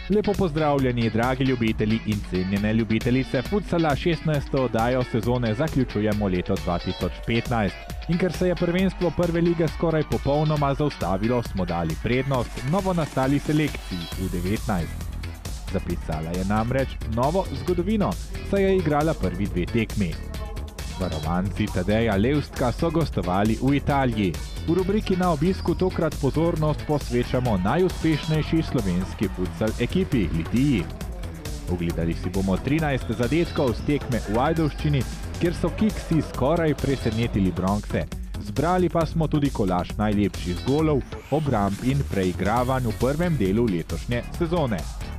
Lepo pozdravljeni, dragi ljubitelji in cenjene ljubitelice futsala. 16. oddajo sezone zaključujemo leto 2015. In ker se je prvenstvo prve lige skoraj popolnoma zaustavilo, smo dali prednost novo nastali selekciji U19. Zapisala je namreč novo zgodovino, saj je igrala prvi dve tekmi. Varovanci Tadeja Levstka so gostovali v Italiji. V rubriki Na obisku tokrat pozornost posvečamo najuspešnejši slovenski futsal ekipi Litiji. Ogledali si bomo 13 zadetkov z tekme v Ajdovščini, kjer so Kiksi skoraj presenetili Bronkse. Zbrali pa smo tudi kolaž najlepših golov, obramb in preigravanj v prvem delu letošnje sezone.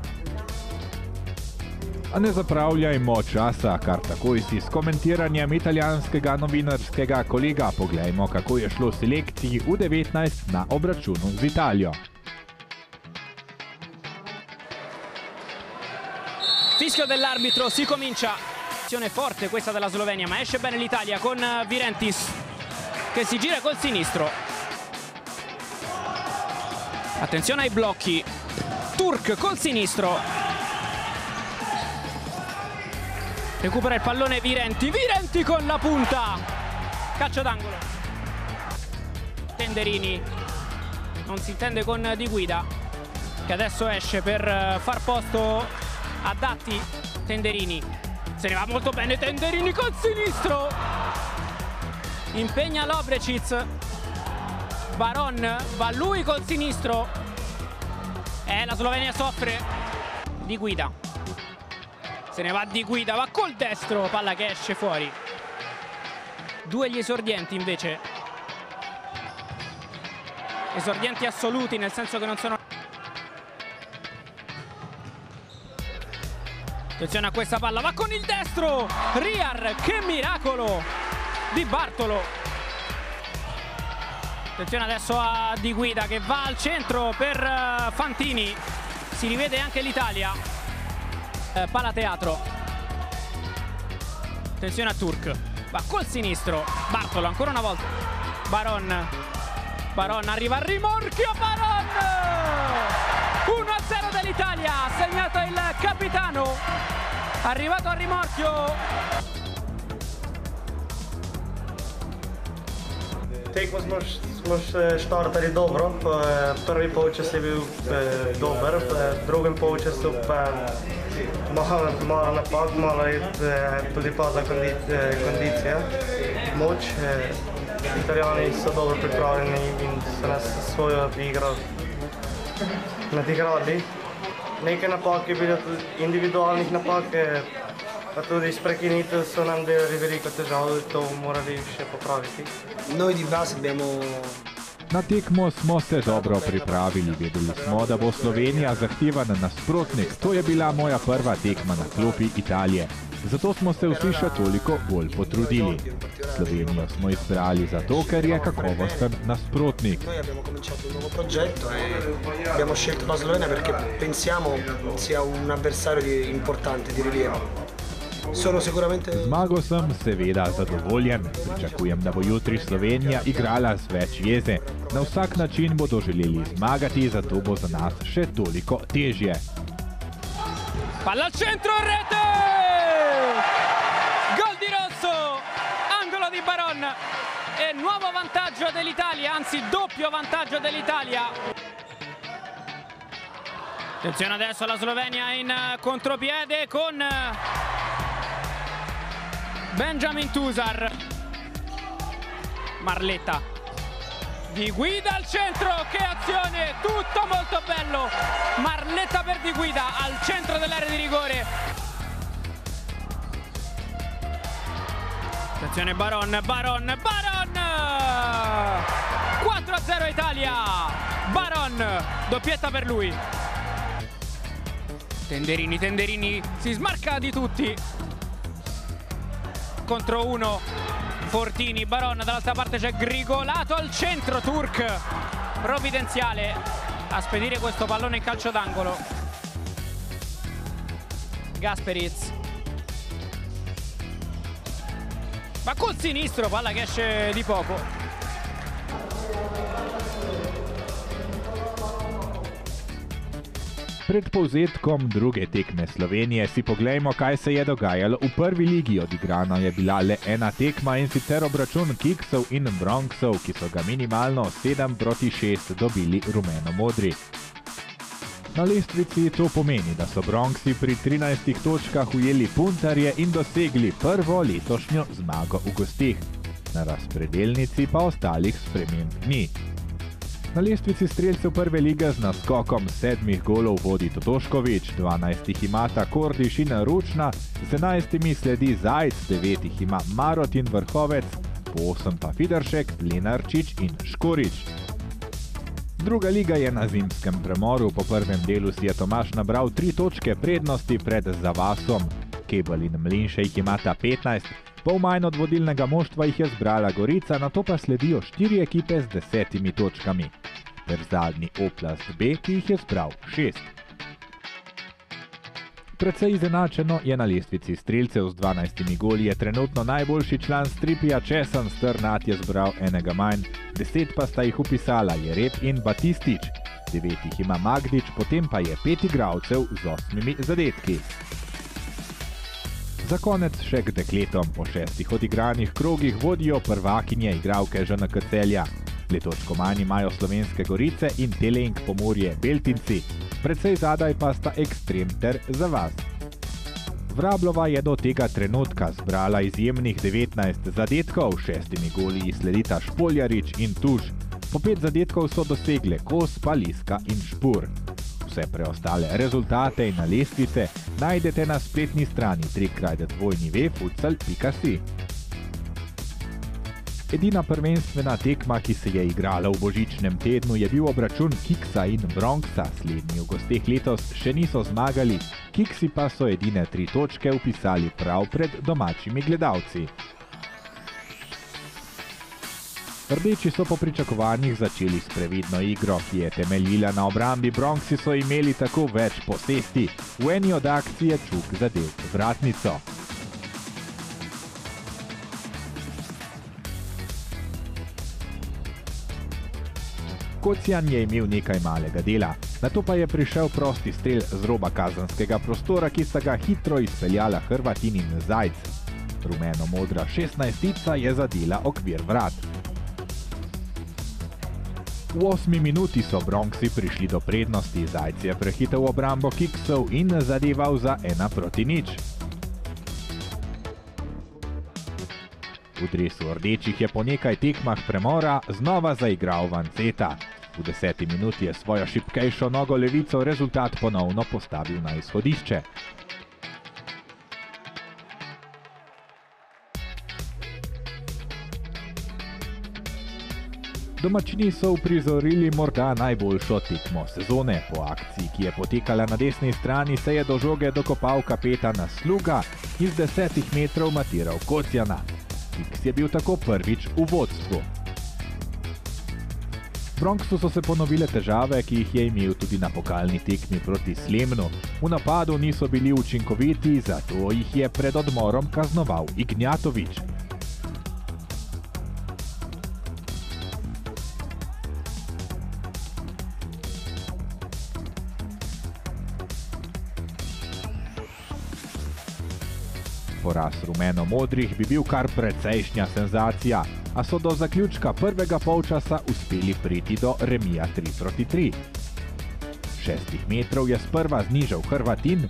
A ne zapravljajmo časa, kar takoj si s komentiranjem italijanskega novinarskega kolega poglejmo, kako je šlo selekciji U19 na obračunu z Italijo. Fischio dell'arbitro, si comincia. Azione forte questa della Slovenia, ma esce bene l'Italia con Virentis che si gira col sinistro. Attenzione ai blocchi. Turk col sinistro. Recupera il pallone Virenti con la punta. Calcio d'angolo. Tenderini. Non si intende con Di Guida, che adesso esce per far posto a Datti. Tenderini. Se ne va molto bene Tenderini col sinistro. Impegna Lovrecic. Baron va lui col sinistro. La Slovenia soffre. Di Guida. Se ne va Di Guida, va col destro, palla che esce fuori. Due gli esordienti invece. Esordienti assoluti, nel senso che non sono... Attenzione a questa palla, va con il destro! Riar, che miracolo! Di Bartolo. Attenzione adesso a Di Guida che va al centro per Fantini. Si rivede anche l'Italia. Palla teatro. Attenzione a Turk. Va col sinistro. Bartolo ancora una volta. Baron arriva al rimorchio. Baron! 1-0 dell'Italia. Ha segnato il capitano. Arrivato al rimorchio. Tekmo smo štartali dobro, prvi polčas je bil dober, v drugem polčasu pa malo napak, malo je tudi padla kondicija, moč. Italijani so dobro pripravljeni in so nas svojo igro nadigrali. Nekaj napak je bilo tudi individualnih napak, pa tudi s prekinitev so nam delali veliko težav, to morali še popraviti. Noi di base abbiamo... Na tekmo smo se dobro pripravili, vedeli smo, da bo Slovenija zahtevan nasprotnik. To je bila moja prva tekma na klopi Italije. Zato smo se vsi še toliko bolj potrudili. Slovenijo smo izbrali zato, ker je kakovosten nasprotnik. Noi abbiamo cominciato un nuovo progetto e abbiamo scelto la Slovenia perché pensiamo sia un avversario importante, di rilievo. Zmago sem seveda zadovoljen. Pričakujem, da bo jutri Slovenija igrala z več jeze. Na vsak način bodo želeli zmagati, zato bo za nas še toliko težje. Palla al centro, rete! Gol di Rosso, angolo di Baron e nuovo vantaggio dell'Italia, anzi doppio vantaggio dell'Italia. Attenzione adesso alla Slovenia in contropiede con Benjamin Tusar. Marletta. Di Guida al centro, che azione, tutto molto bello. Marletta per Di Guida al centro dell'area di rigore. Attenzione Baron. 4-0 Italia. Baron, doppietta per lui. Tenderini si smarca di tutti. Contro uno Fortini, Baron, dall'altra parte c'è Grigolato al centro, Turk provvidenziale a spedire questo pallone in calcio d'angolo. Gasperic va col sinistro, palla che esce di poco. Pred povzetkom druge tekme Slovenije si poglejmo, kaj se je dogajalo v prvi ligi. Odigrana je bila le ena tekma, in sicer obračun Kiksov in Bronxov, ki so ga minimalno 7-6 dobili rumeno-modri. Na lestvici to pomeni, da so Bronxi pri 13 točkah ujeli puntarje in dosegli prvo letošnjo zmago v gostih. Na razpredelnici pa ostalih sprememb ni. Na lestvici strelcev prve lige z naskokom 7 golov vodi Totošković, 12 imata Kordiš in Ručna, z 11 sledi Zajc, 9 ima Marot in Vrhovec, po 8 pa Fideršek, Lenarčič in Škorić. Druga liga je na zimskem premoru. Po prvem delu si je Tomaž nabral 3 točke prednosti pred Zavasom. Kebel in Mlinšek imata 15, pol manj od vodilnega moštva jih je zbrala Gorica, nato pa sledijo 4 ekipe z 10 točkami. Ter zadnji Oplast B, ki jih je zbral 6. Precej izenačeno je na lestvici strelcev z 12 goli, je trenutno najboljši član Stripija Česan Strnat je zbral enega manj, 10 pa sta jih upisala Jereb in Batistič, 9 jih ima Magdič, potem pa je 5 igralcev z 8 zadetki. Za konec še k dekletom. Po 6 odigranih krogih vodijo prvakinje igralke ŽNK Celja. Le točko manj imajo Slovenske Gorice in Telenk Pomurje Beltinci, precej zadaj pa sta Ekstrem ter Zavaz. Vrablova je do tega trenutka zbrala izjemnih 19 zadetkov, 6 goli sledita Špoljarič in Tuš. Po 5 zadetkov so dosegle Kos, Paliska in Špur. Vse preostale rezultate in na lestvice najdete na spletni strani www.futsal.si. Edina prvenstvena tekma, ki se je igrala v božičnem tednu, je bil obračun Kiksa in Bronxa. Slednji v gosteh letos še niso zmagali, Kiksi pa so edine 3 točke vpisali prav pred domačimi gledalci. Rdeči so po pričakovanjih začeli s previdno igro, ki je temeljila na obrambi. Bronxi so imeli tako več posesti. V eni od akcij je Čuk zadel vratnico. Kocjan je imel nekaj malega dela, nato pa je prišel prosti strel z roba kazenskega prostora, ki sta ga hitro izpeljala Hrvatin in Zajc. Rumeno-modra 16-tica je zadela okvir vrat. V 8 minuti so Bronxi prišli do prednosti, Zajc je prehitel obrambo Kiksov in zadeval za 1-0. V dresu rdečih je po nekaj tekmah premora znova zaigral Vanceta. V 10 minuti je svojo šibkejšo nogo levico rezultat ponovno postavil na izhodišče. Domačini so uprizorili morda najboljšo tekmo sezone. Po akciji, ki je potekala na desni strani, se je do žoge dokopal kapetana Sluga in z 10 metrov matiral Kocjana. Kiks je bil tako prvič v vodstvu. Bronxu so se ponovile težave, ki jih je imel tudi na pokalni tekmi proti Slemnu. V napadu niso bili učinkoviti, zato jih je pred odmorom kaznoval Ignjatović. Poraz rumeno-modrih bi bil kar precejšnja senzacija, a so do zaključka prvega polčasa uspeli priti do remija 3-3. 6 metrov je sprva znižal Hrvatin,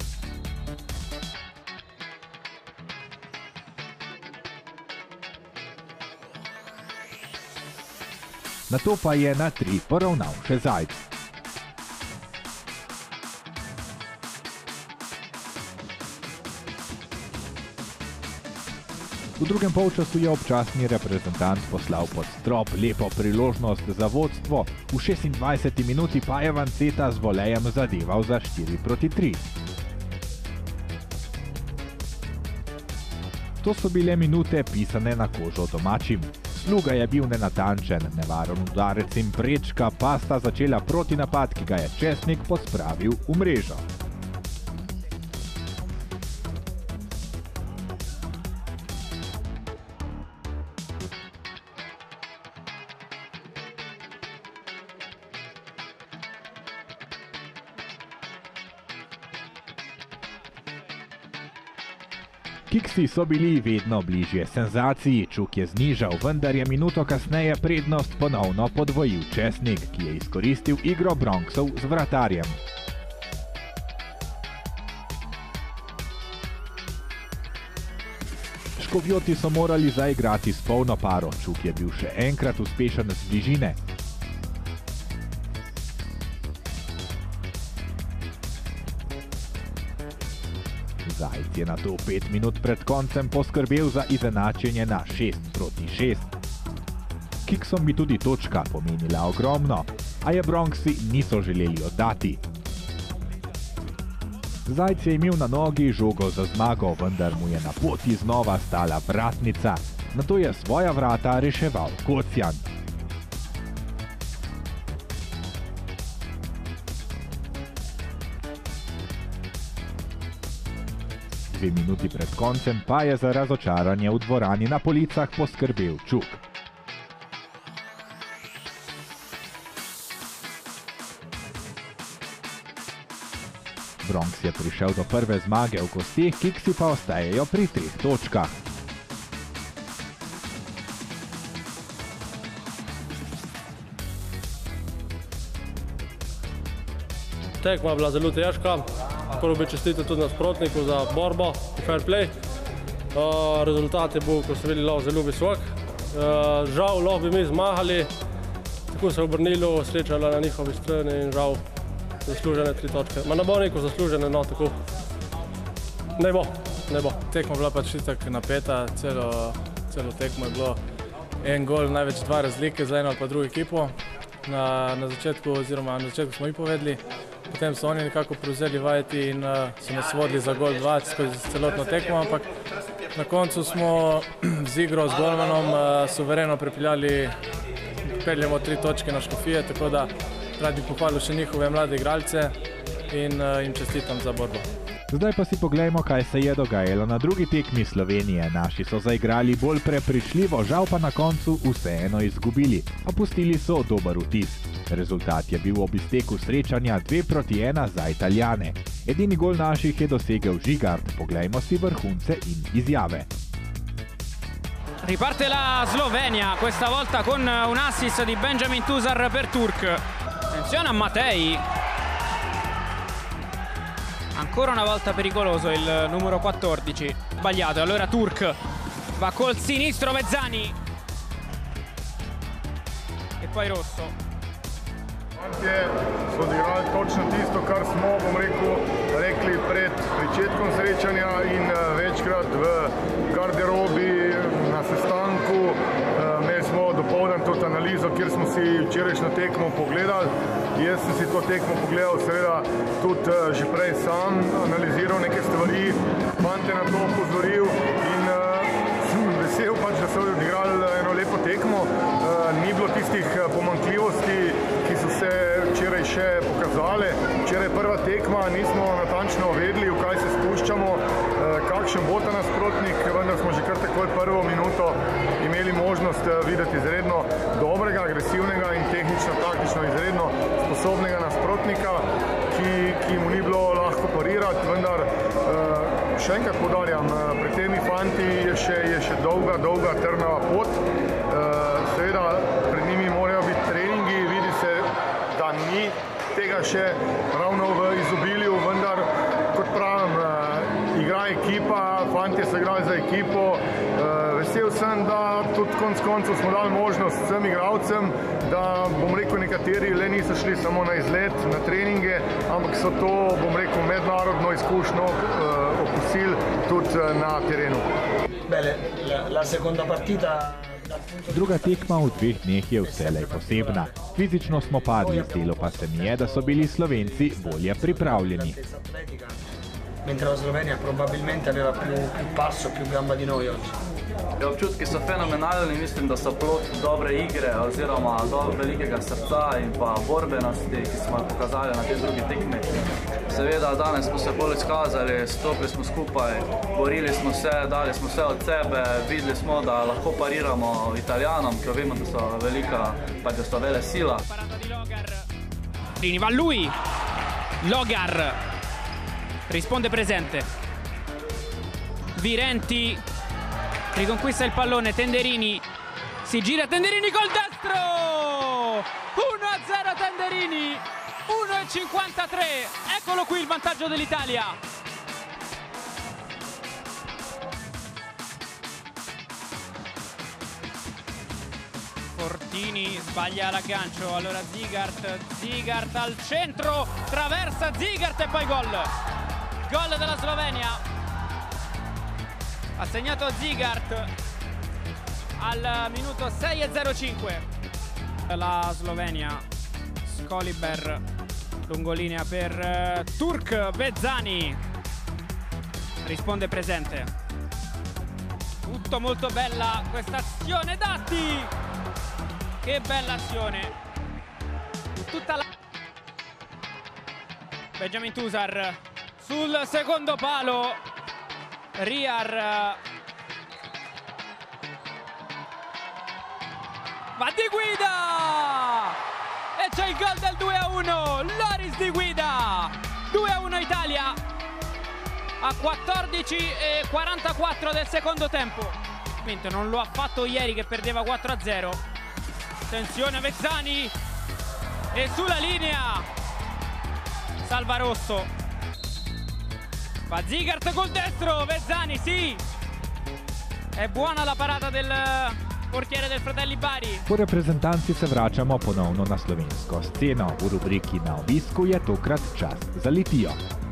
nato pa je na 3 poravnal še Zajc. V drugem polčasu je občasni reprezentant poslal pod strop lepo priložnost za vodstvo, v 26 minuti pa je Vanceta z volejem zadeval za 4-3. To so bile minute pisane na kožo domačim. Sluga je bil nenatančen, nevaren udarec in prečka pa sta začela protinapad, ki ga je Česnik pospravil v mrežo. Kiksi so bili vedno bližje senzaciji, Čuk je znižal, vendar je minuto kasneje prednost ponovno podvojil Česnik, ki je izkoristil igro Bronxov z vratarjem. Škofjoti so morali zaigrati s polno paro, Čuk je bil še enkrat uspešen z bližine. Zajc je nato 5 minut pred koncem poskrbel za izenačenje na 6-6. Kiksom bi tudi točka pomenila ogromno, a je Bronxi niso želeli oddati. Zajc je imel na nogi žogo za zmago, vendar mu je na poti znova stala vratnica. Nato je svoja vrata reševal Kocjan. Dve minuti pred koncem pa je za razočaranje v dvorani na policah poskrbel Čuk. Bronx je prišel do prve zmage v gosteh, Kiksi pa ostajajo pri 3 točkah. Tekma je bila zelo težka. Prvo bi čestital tudi nasprotniku za borbo, fair play. Rezultat je bil, ko so bili zelo visok. Žal, lahko bi mi zmagali, tako se je obrnilo, sreča na njihovi strani in žal zaslužene 3 točke. Ma ne bo neko zaslužene, no tako. Ne bo. Tekma je bila pač itak napeta, celo tekmo je bilo en gol, največ 2 razlike za eno ali pa drugo ekipo. Na začetku smo mi povedali, potem so oni nekako prevzeli vajeti in so nas vodili za gol 2 skozi celotno tekmo, ampak na koncu smo z igro, z golmanom suvereno peljemo 3 točke na Škofije, tako da rad bi pohvalil še njihove mlade igralce in jim čestitam za borbo. Zdaj pa si poglejmo, kaj se je dogajalo na drugi tekmi Slovenije. Naši so zaigrali bolj prepričljivo, žal pa na koncu vseeno izgubili, a pustili so dober vtis. Rezultat je bil ob izteku srečanja 2-1 za Italijane. Edini gol naših je dosegel Žigart. Poglejmo si vrhunce in izjave. Riparte la Slovenia, questa volta con un assist di Benjamin Tusar per Turk. Attenzione a Matei. Ancora una volta pericoloso il numero 14. Sbagliato, allora Turk va col sinistro Mezzani. E poi Rosso. So odigrali točno tisto, kar smo, rekli pred pričetkom srečanja in večkrat v garderobi, na sestanku. Imeli smo dopoldan tudi analizo, kjer smo si včerajšnjo tekmo pogledali. Jaz sem si to tekmo pogledal, seveda tudi že prej sam analiziral neke stvari, fante na to opozoril in sem vesel pač, da so odigrali eno lepo tekmo. Ni bilo tistih pomanjkljivosti, ki so se včeraj še pokazale. Včeraj prva tekma, nismo natančno vedeli, v kaj se spuščamo, kakšen bo ta nasprotnik, vendar smo že kar takoj prvo minuto imeli možnost videti izredno dobrega, agresivnega in tehnično-taktično izredno sposobnega nasprotnika, ki mu ni bilo lahko parirati, vendar še enkrat poudarjam, pri temi fanti je še dolga trnava pot. Seveda pred njimi morajo biti treningi, vidi se, da ni tega še ravno v izobilju, vendar kot pravim, igra ekipa, fantje so igrali za ekipo. Vesel sem, da tudi konec koncev smo dali možnost vsem igralcem, da nekateri le niso šli samo na izlet, na treninge, ampak so to, mednarodno izkušnjo okusili tudi na terenu. La seconda partita. Druga tekma v 2 dneh je vselej posebna. Fizično smo padli, zdelo pa se mi je, da so bili Slovenci bolje pripravljeni. Mentre la Slovenia probabilmente aveva più passo, più gamba di noi oggi. Občutki so fenomenalni, mislim, da so plod dobre igre oziroma velikega srca in pa borbenosti, ki smo jo pokazali na tej drugi tekmi. Seveda, danes smo se bolj izkazali, stopili smo skupaj, borili smo se, dali smo vse od sebe, videli smo, da lahko pariramo Italijanom, ki vemo, da so velika, pa da so vele sila. Va lui, Logar risponde presente. Virenti riconquista il pallone, Tenderini si gira, Tenderini col destro, 1-0 Tenderini, 1:53, eccolo qui il vantaggio dell'Italia. Fortini sbaglia l'aggancio, allora Zigart al centro, traversa Zigart e poi gol della Slovenia, ha segnato Zigart al minuto 6:05 la Slovenia. Skoliber, lungolinea per Turk, Vezzani risponde presente. Tutto molto bella questa azione, Datti, che bella azione, tutta la Benjamin Tusar sul secondo palo, Riar va di Guida e c'è il gol del 2-1, Loris di Guida, 2-1 Italia a 14:44 del secondo tempo. Non lo ha fatto ieri che perdeva 4-0. Attenzione Vezzani e sulla linea Salvarosso, va Zigart col destro, Vezzani, sì, è buona la parata del portiere del Fratelli Bari. Po reprezentanci se vračamo ponovno na slovensko sceno. V rubriki Na obisku je tokrat čas za Litijo.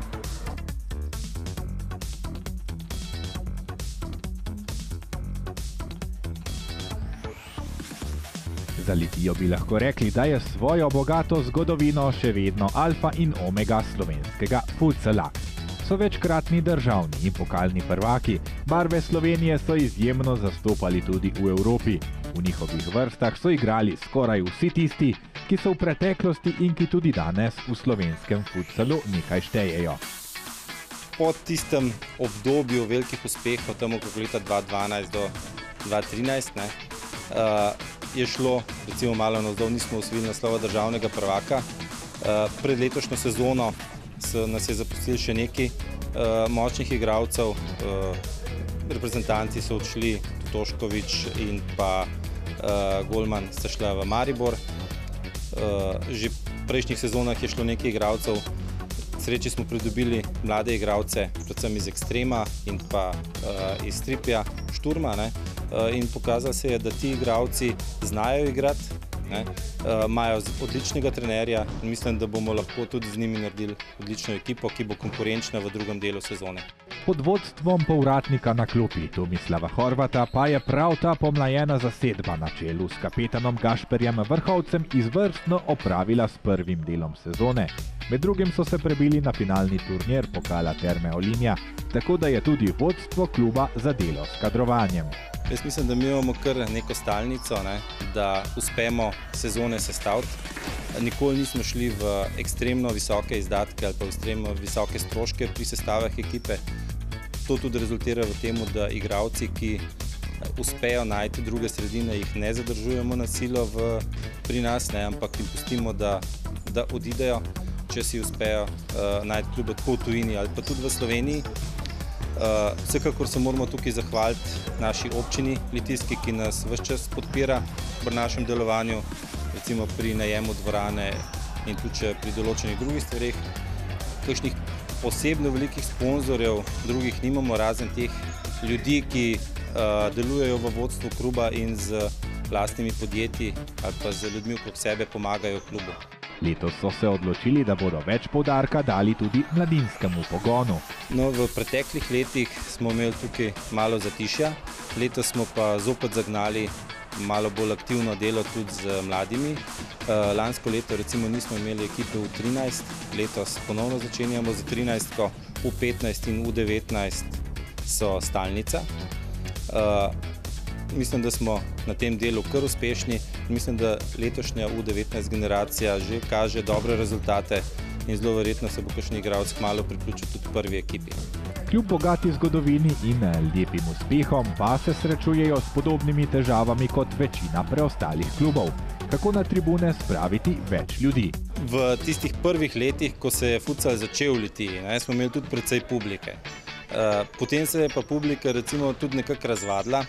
Za Litijo bi lahko rekli, da je svojo bogato zgodovino še vedno alfa in omega slovenskega futsala. So večkratni državni in pokalni prvaki, barve Slovenije so izjemno zastopali tudi v Evropi. V njihovih vrstah so igrali skoraj vsi tisti, ki so v preteklosti in ki tudi danes v slovenskem futsalu nekaj štejejo. Po tistem obdobju velikih uspehov, tam okrog leta 2012 do 2013, je šlo recimo malo navzdol, nismo osvojili naslova državnega prvaka. Pred letošnjo sezono nas je zapustili še nekaj močnih igralcev. Reprezentanci so odšli, Toškovič in pa golman sta šla v Maribor. Že v prejšnjih sezonah je šlo nekaj igralcev. Sreči smo pridobili mlade igralce, predvsem iz Ekstrema in pa iz Tripja, Šturma. In pokazalo se je, da ti igralci znajo igrati, imajo odličnega trenerja in mislim, da bomo lahko tudi z njimi naredili odlično ekipo, ki bo konkurenčna v drugem delu sezone. Pod vodstvom povratnika na klopi Tomislava Horvata pa je prav ta pomlajena zasedba na čelu s kapetanom Gašperjem Vrhovcem izvrstno opravila s prvim delom sezone. Med drugim so se prebili na finalni turnir pokala Terme Olimia, tako da je tudi vodstvo kluba zadelo s kadrovanjem. Jaz mislim, da mi imamo kar neko stalnico, da uspemo sezone sestaviti. Nikoli nismo šli v ekstremno visoke izdatke ali pa v ekstremno visoke stroške pri sestavah ekipe. To tudi rezultira v tem, da igralci, ki uspejo najti druge sredine, jih ne zadržujemo na silo pri nas, ampak jim pustimo, da odidejo, če si uspejo najti klube tako v tujini ali pa tudi v Sloveniji. Vsekakor se moramo tukaj zahvaliti naši občini Litijski, ki nas ves čas podpira pri našem delovanju, recimo pri najemu dvorane in tudi pri določenih drugih stvareh. Kakšnih posebno velikih sponzorjev drugih nimamo, razen teh ljudi, ki delujejo v vodstvu kluba in z lastnimi podjetji ali pa z ljudmi okrog sebe pomagajo klubu. Letos so se odločili, da bodo več poudarka dali tudi mladinskemu pogonu. V preteklih letih smo imeli tukaj malo zatišja, letos smo pa zopet zagnali malo bolj aktivno delo tudi z mladimi. Lansko leto recimo nismo imeli ekipe v 13, letos ponovno začenjamo z 13, v 15 in v 19 so stalnica. Mislim, da smo na tem delu kar uspešni. Mislim, da letošnja U19 generacija že kaže dobre rezultate in zelo verjetno se bo kakšen igralec kmalu priključil tudi prvi ekipi. Kljub bogati zgodovini in lepim uspehom pa se srečujejo s podobnimi težavami kot večina preostalih klubov. Kako na tribune spraviti več ljudi? V tistih prvih letih, ko se je futsal začel v Litiji, smo imeli tudi precej publike. Potem se je pa publika recimo tudi nekako razvadila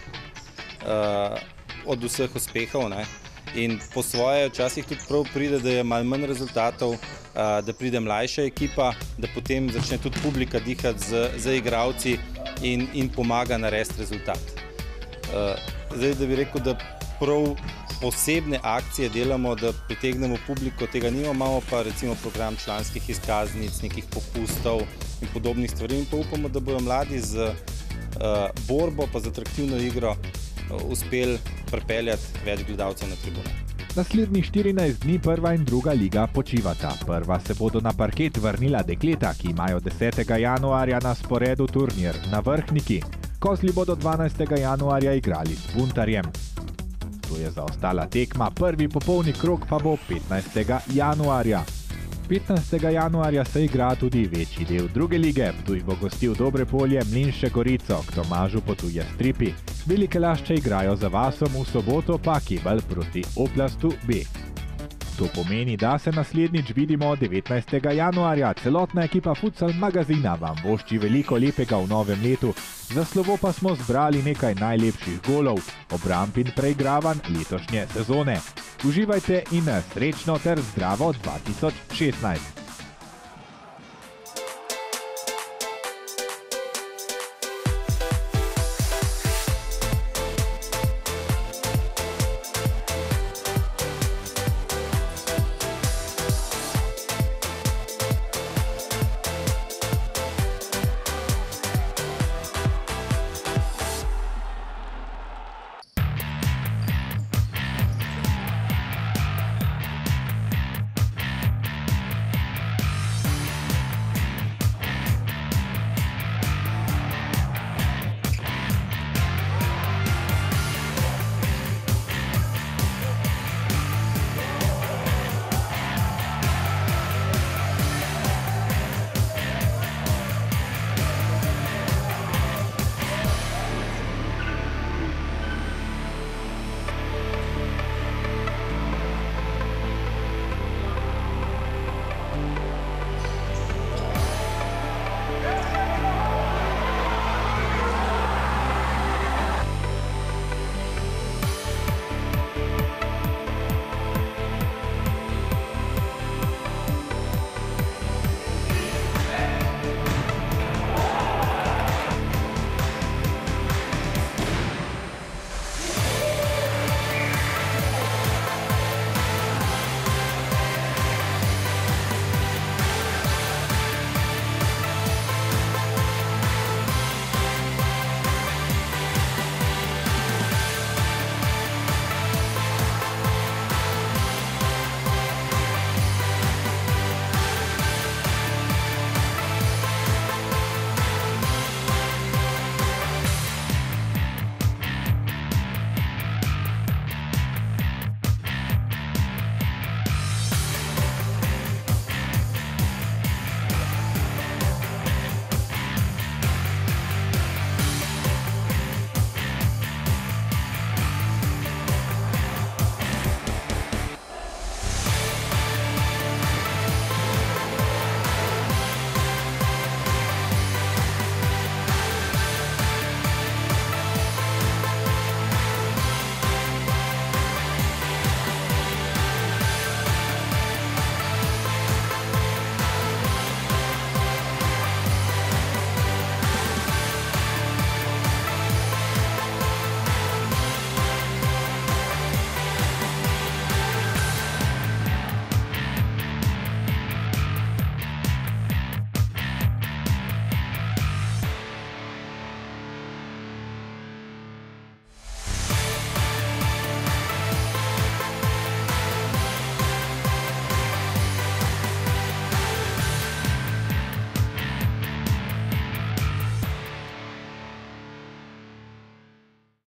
od vseh uspehov, ne? In po svoje včasih tudi prav pride, da je malo manj rezultatov, da pride mlajša ekipa, da potem začne tudi publika dihati z igralci in pomaga narediti rezultat. Zdaj, da bi rekel, da prav posebne akcije delamo, da pritegnemo publiko, tega nimamo pa recimo program članskih izkaznic, nekih popustov in podobnih stvari in pa upamo, da bodo mladi z borbo pa z atraktivno igro uspeli pripeljati več gledalcev na tribune. Naslednjih 14 dni prva in druga liga počivata. Prva se bodo na parket vrnila dekleta, ki imajo 10. januarja na sporedu turnir na Vrhniki. Kozli bodo 12. januarja igrali s Buntarjem. To je zaostala tekma, prvi popolni krog pa bo 15. januarja. 15. januarja se igra tudi večji del druge lige. Ptuj bo gostil Dobrepolje, Mlinšče Gorico, k Tomažu potuje Stripi. Velike Lašče igrajo za Vasom, v soboto pa Kebel proti Oplastu B. To pomeni, da se naslednjič vidimo 19. januarja. Celotna ekipa Futsal magazina vam vošči veliko lepega v novem letu. Za slovo pa smo zbrali nekaj najlepših golov, obramb in preigravanj letošnje sezone. Uživajte in srečno ter zdravo 2016!